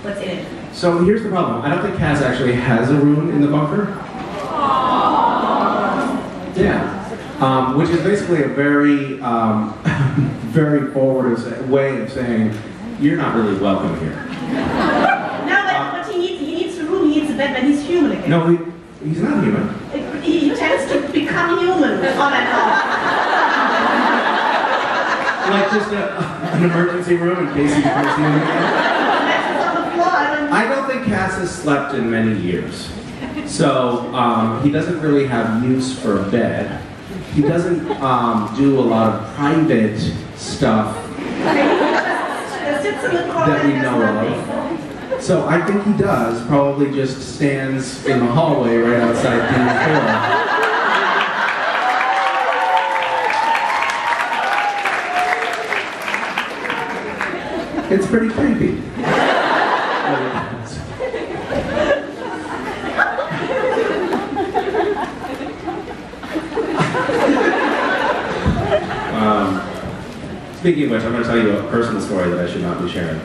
what's in it. So here's the problem. I don't think Cass actually has a room in the bunker. Yeah. Which is basically a very, very forward way of saying, you're not really welcome here. No, but he needs a room, he needs a bed when he's human again. No, he's not human. He tends to become human on and off. Like just an emergency room in case he becomes human again? I don't think Cass has slept in many years. So he doesn't really have use for a bed. He doesn't do a lot of private stuff that we know of. So I think he does, probably just stands in the hallway right outside Dean's door. It's pretty creepy. Speaking of which, I'm going to tell you a personal story that I should not be sharing.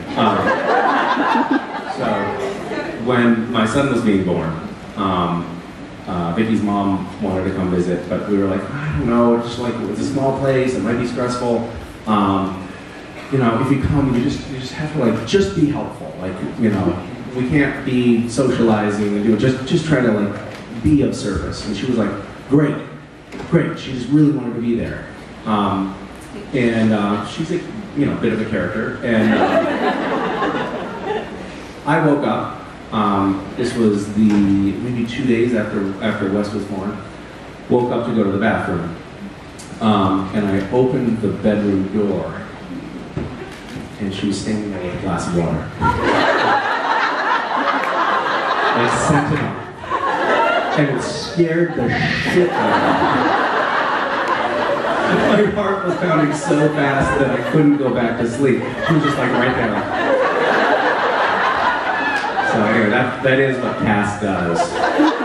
So, when my son was being born, Vicky's mom wanted to come visit, but we were like, I don't know, it's just like, it's a small place, it might be stressful. You know, if you come, you just have to like, just be helpful. Like, you know, we can't be socializing and just try to like, be of service. And she was like, great. She just really wanted to be there. And she's a, you know, bit of a character. And I woke up. This was maybe 2 days after Wes was born. Woke up to go to the bathroom. And I opened the bedroom door. And she was standing there with a glass of water. I sent it up. And it scared the shit out of me. My heart was pounding so fast that I couldn't go back to sleep. She was just like right there. So anyway, that is what Cass does.